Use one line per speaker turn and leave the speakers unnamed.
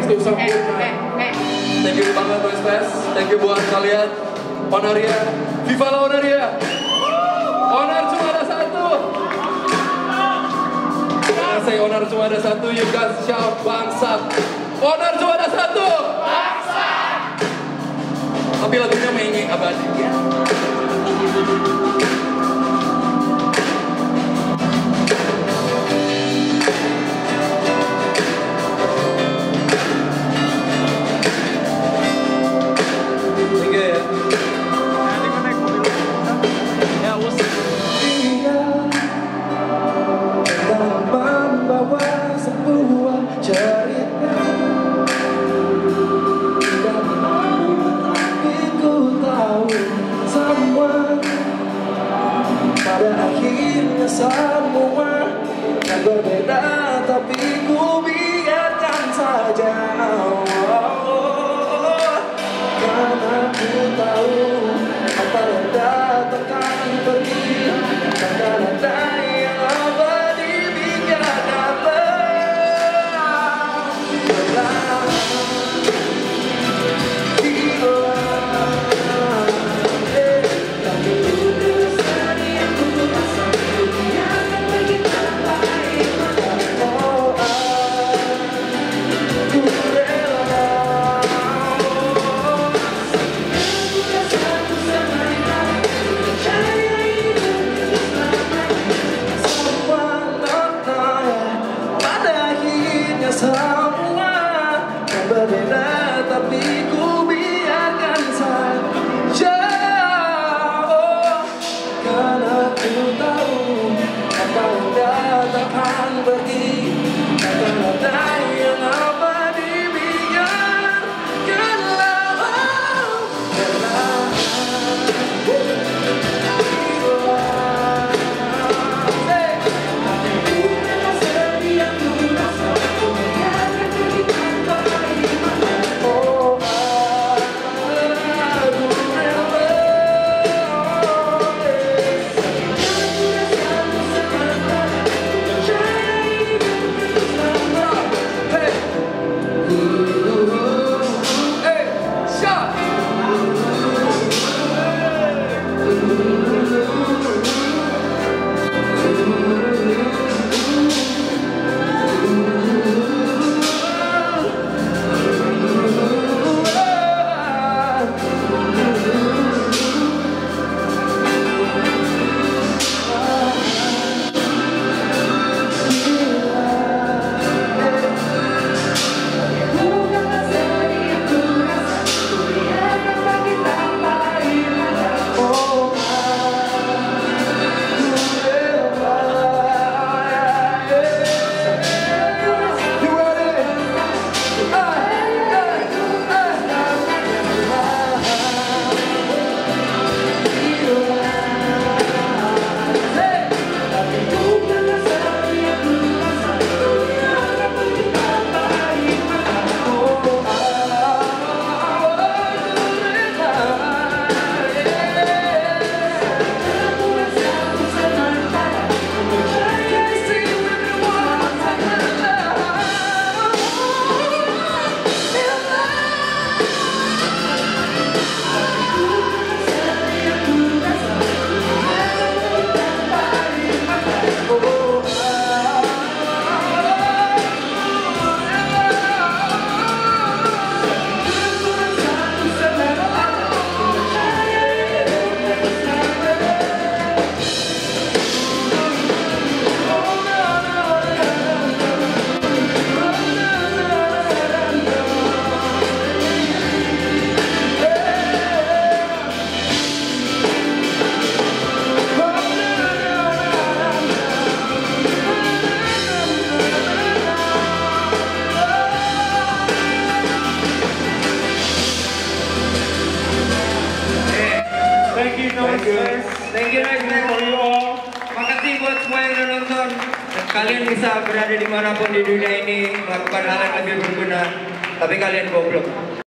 Thanks to some good man. Thank you banget West Fest. Thank you buat kalian. Onaria, Viva la Onaria. Onar cuma ada satu. Jangan say Onar cuma ada satu. You guys shout bangsat. Onar cuma ada satu. Bangsat. Tapi lagunya menye abadi.
Semua yang berbeda tapi ku biarkan saja, karena ku tahu apa yang datang akan pergi, takkan ada yang abadi biarkanlah berlalu.
Thank you guys for you all. Makasih buat semua yang udah nonton. Dan kalian bisa berada dimanapun di dunia ini melakukan hal yang lebih berguna. Tapi kalian goblok.